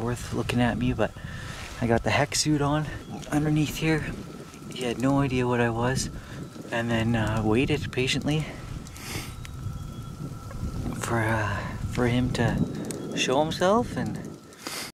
forth looking at me, but I got the hex suit on underneath here. He had no idea what I was, and then waited patiently for him to show himself, and